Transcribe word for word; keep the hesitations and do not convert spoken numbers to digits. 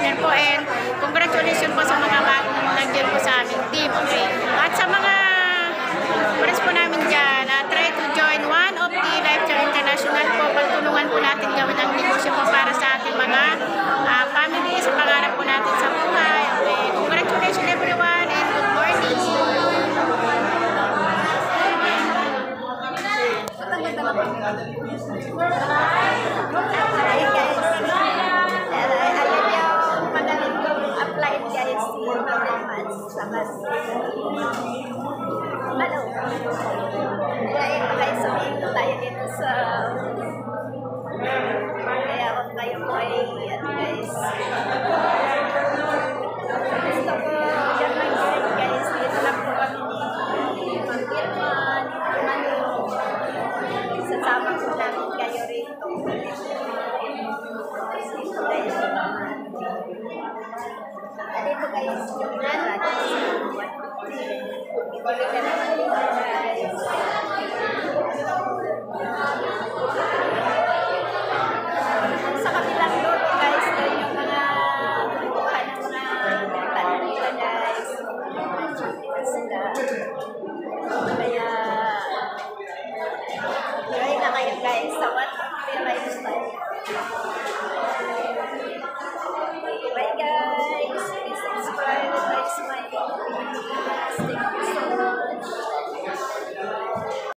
partner po, and congratulations po sa mga bagong nandiyan po sa aming team. Okay? At sa mga friends po namin dyan, uh, try to join one of the Lifetime International po. Pagtulungan po natin gawin ang negosyo po para sa ating mga uh, family, sa pangarap po natin sa buhay. Okay? Congratulations everyone and good morning! Hi guys, alam niyo, magaling kong apply guys yung mga months sa mas. Hello. Kaya ito guys, sumito tayo dito sa kaya huwag kayo po ay ano guys. Gusto ko dyan lang din guys, dito lang po kami ni Ma'am Irman, Manu. Sasama po namin kayo rito. Dito guys. Dito guys, yung nasa. Ibigay ka naman dito.